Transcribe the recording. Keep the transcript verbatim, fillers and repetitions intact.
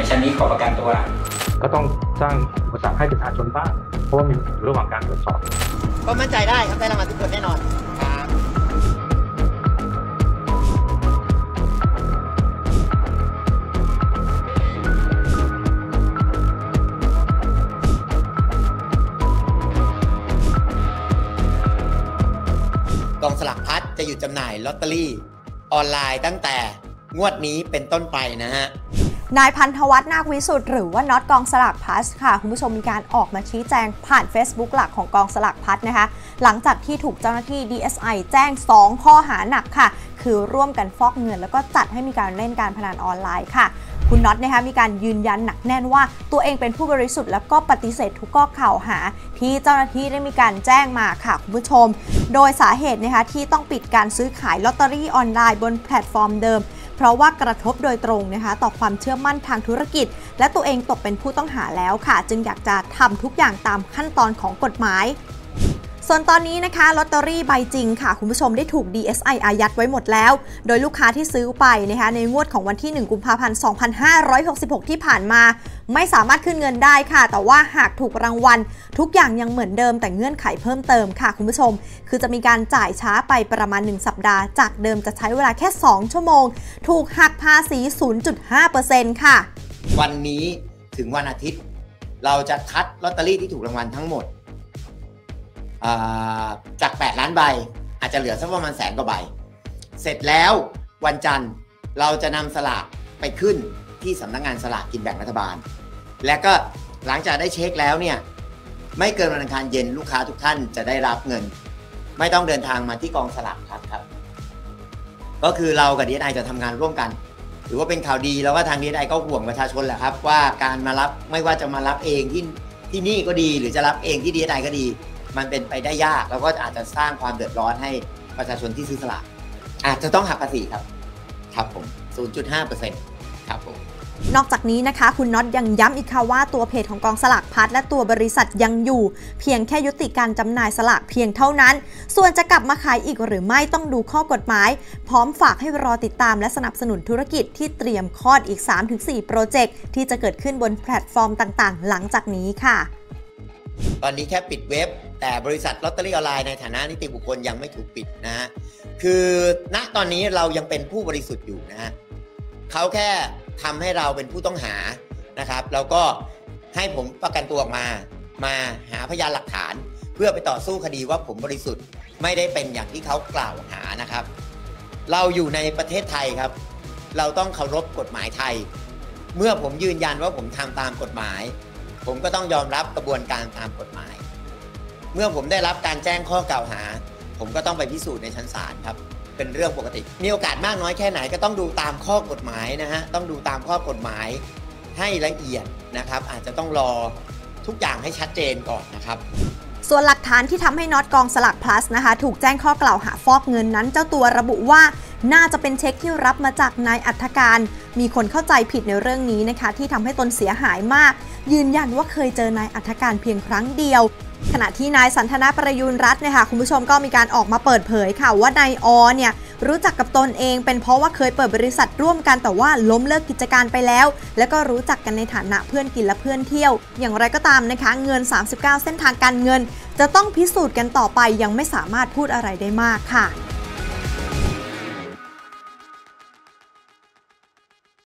ชั้นนี้ขอประกันตัวก็ต้องสร้างอุปสรรคให้ประชาชนบ้างเพราะว่ามีอยู่ระหว่างการตรวจสอบก็มั่นใจได้ครับได้รางวัลทุกคนแน่นอนกองสลากพลัสจะหยุดจำหน่ายลอตเตอรี่ออนไลน์ตั้งแต่งวดนี้เป็นต้นไปนะฮะนายพันธวัฒน์นาควิสุทธิ์หรือว่าน็อตกองสลากพลัสค่ะคุณผู้ชมมีการออกมาชี้แจงผ่าน Facebook หลักของกองสลากพลัสนะคะหลังจากที่ถูกเจ้าหน้าที่ ดี เอส ไอ แจ้งสองข้อหาหนักค่ะคือร่วมกันฟอกเงินแล้วก็จัดให้มีการเล่นการพนันออนไลน์ค่ะคุณน็อตนะคะมีการยืนยันหนักแน่นว่าตัวเองเป็นผู้บริสุทธิ์แล้วก็ปฏิเสธทุกข้อกล่าวหาที่เจ้าหน้าที่ได้มีการแจ้งมาค่ะคุณผู้ชมโดยสาเหตุนะคะที่ต้องปิดการซื้อขายลอตเตอรี่ออนไลน์บนแพลตฟอร์มเดิมเพราะว่ากระทบโดยตรงนะคะต่อความเชื่อมั่นทางธุรกิจและตัวเองตกเป็นผู้ต้องหาแล้วค่ะจึงอยากจะทำทุกอย่างตามขั้นตอนของกฎหมายส่วนตอนนี้นะคะลอตเตอรี่ใบจริงค่ะคุณผู้ชมได้ถูก ดี เอส ไอ อายัดไว้หมดแล้วโดยลูกค้าที่ซื้อไปนะคะในงวดของวันที่หนึ่งกุมภาพันธ์สองพันห้าร้อยหกสิบหกที่ผ่านมาไม่สามารถขึ้นเงินได้ค่ะแต่ว่าหากถูกรางวัลทุกอย่างยังเหมือนเดิมแต่เงื่อนไขเพิ่มเติมค่ะคุณผู้ชมคือจะมีการจ่ายช้าไปประมาณหนึ่งสัปดาห์จากเดิมจะใช้เวลาแค่สองชั่วโมงถูกหักภาษี ศูนย์จุดห้าเปอร์เซ็นต์ ค่ะวันนี้ถึงวันอาทิตย์เราจะคัดลอตเตอรี่ที่ถูกรางวัลทั้งหมดจากแปดล้านใบอาจจะเหลือสักประมาณแสนกว่าใบเสร็จแล้ววันจันทร์เราจะนำสลากไปขึ้นที่สำนักงานสลากกินแบ่งรัฐบาลและก็หลังจากได้เช็คแล้วเนี่ยไม่เกินวันอังคารเย็นลูกค้าทุกท่านจะได้รับเงินไม่ต้องเดินทางมาที่กองสลากพลัสครับก็คือเรากับ ดี เอส ไอ จะทำงานร่วมกันถือว่าเป็นข่าวดีแล้วก็ทาง ดี เอส ไอ ก็ห่วงประชาชนแหละครับว่าการมารับไม่ว่าจะมารับเองที่ที่นี่ก็ดีหรือจะรับเองที่ ดี เอส ไอ ก็ดีมันเป็นไปได้ยากแล้วก็อาจจะสร้างความเดือดร้อนให้ประชาชนที่ซื้อสลากอาจจะต้องหักภาษีครับครับผม ศูนย์จุดห้าเปอร์เซ็นต์ ครับผมนอกจากนี้นะคะคุณน็อตยังย้ำอีกค่ะว่าตัวเพจของกองสลากพลัสและตัวบริษัทยังอยู่เพียงแค่ยุติการจำหน่ายสลากเพียงเท่านั้นส่วนจะกลับมาขายอีกหรือไม่ต้องดูข้อกฎหมายพร้อมฝากให้รอติดตามและสนับสนุนธุรกิจที่เตรียมคลอดอีก สามถึงสี่ โปรเจกต์ที่จะเกิดขึ้นบนแพลตฟอร์มต่างๆหลังจากนี้ค่ะตอนนี้แค่ปิดเว็บแต่บริษัทลอตเตอรี่ออนไลน์ในฐานะนิติบุคคลยังไม่ถูกปิดนะฮะคือณตอนนี้เรายังเป็นผู้บริสุทธิ์อยู่นะฮะเขาแค่ทำให้เราเป็นผู้ต้องหานะครับแล้วก็ให้ผมประกันตัวออกมามาหาพยานหลักฐานเพื่อไปต่อสู้คดีว่าผมบริสุทธิ์ไม่ได้เป็นอย่างที่เขากล่าวหานะครับเราอยู่ในประเทศไทยครับเราต้องเคารพกฎหมายไทยเมื่อผมยืนยันว่าผมทำตามกฎหมายผมก็ต้องยอมรับกระบวนการตามกฎหมายเมื่อผมได้รับการแจ้งข้อกล่าวหาผมก็ต้องไปพิสูจน์ในชั้นศาลครับเป็นเรื่องปกติมีโอกาสมากน้อยแค่ไหนก็ต้องดูตามข้อกฎหมายนะฮะต้องดูตามข้อกฎหมายให้ละเอียดนะครับอาจจะต้องรอทุกอย่างให้ชัดเจนก่อนนะครับส่วนหลักฐานที่ทำให้น็อตกองสลากพลัสนะคะถูกแจ้งข้อกล่าวหาฟอกเงินนั้นเจ้าตัวระบุว่าน่าจะเป็นเช็คที่รับมาจากนายอัฐการมีคนเข้าใจผิดในเรื่องนี้นะคะที่ทำให้ตนเสียหายมากยืนยันว่าเคยเจอนายอัฐการเพียงครั้งเดียวขณะที่นายสันทนาประยูรรัตน์นะคะคุณผู้ชมก็มีการออกมาเปิดเผยค่ะว่านายอเนี่ยรู้จักกับตนเองเป็นเพราะว่าเคยเปิดบริษัทร่วมกันแต่ว่าล้มเลิกกิจการไปแล้วแล้วก็รู้จักกันในฐานะเพื่อนกินและเพื่อนเที่ยวอย่างไรก็ตามนะคะเงินสามสิบเก้าเส้นทางการเงินจะต้องพิสูจน์กันต่อไปยังไม่สามารถพูดอะไรได้มากค่ะ